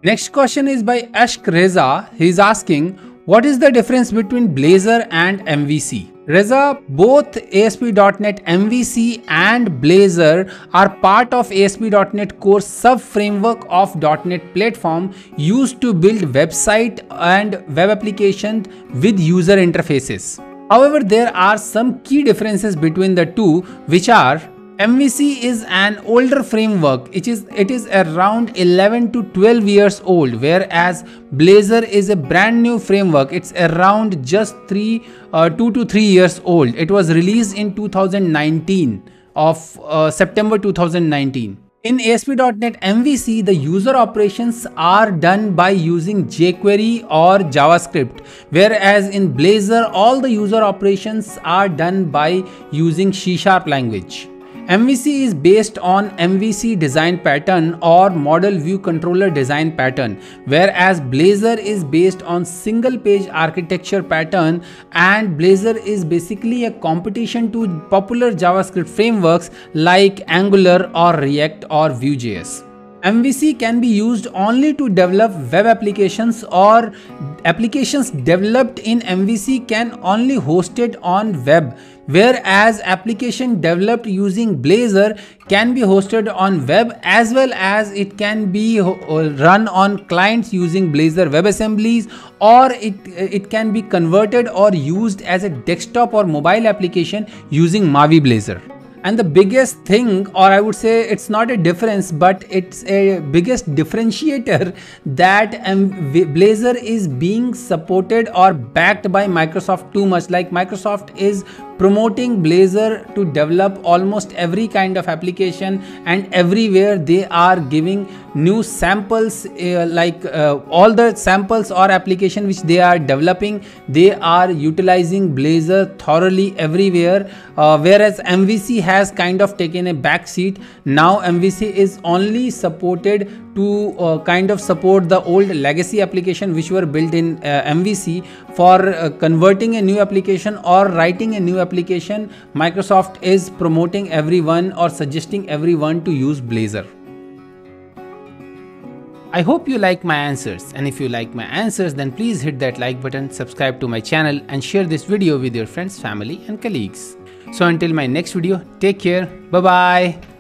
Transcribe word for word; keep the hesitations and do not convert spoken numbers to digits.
Next question is by Ashk Reza. He is asking, what is the difference between Blazor and M V C? Reza, both A S P dot NET M V C and Blazor are part of A S P dot NET Core sub-framework of .NET platform used to build website and web applications with user interfaces. However, there are some key differences between the two, which are M V C is an older framework. It is, it is around eleven to twelve years old, whereas Blazor is a brand new framework. It's around just three, uh, two to three years old. It was released in two thousand nineteen of uh, September two thousand nineteen. In A S P dot NET M V C, the user operations are done by using jQuery or JavaScript, whereas in Blazor, all the user operations are done by using C Sharp language. M V C is based on M V C design pattern or model view controller design pattern, whereas Blazor is based on single page architecture pattern, and Blazor is basically a competition to popular JavaScript frameworks like Angular or React or Vue.js. M V C can be used only to develop web applications, or applications developed in M V C can only host it on web, whereas application developed using Blazor can be hosted on web as well as it can be run on clients using Blazor WebAssemblies, or it, it can be converted or used as a desktop or mobile application using Mavi Blazor. And the biggest thing, or I would say it's not a difference, but it's a biggest differentiator, that um, Blazor is being supported or backed by Microsoft too much. Like Microsoft is promoting Blazor to develop almost every kind of application, and everywhere they are giving new samples, uh, like uh, all the samples or application which they are developing, they are utilizing Blazor thoroughly everywhere, uh, whereas M V C has kind of taken a back seat. Now M V C is only supported to uh, kind of support the old legacy application which were built in uh, M V C. For uh, converting a new application or writing a new application, Microsoft is promoting everyone or suggesting everyone to use Blazor. I hope you like my answers, and if you like my answers, then please hit that like button, subscribe to my channel, and share this video with your friends, family and colleagues. So until my next video, take care, bye bye.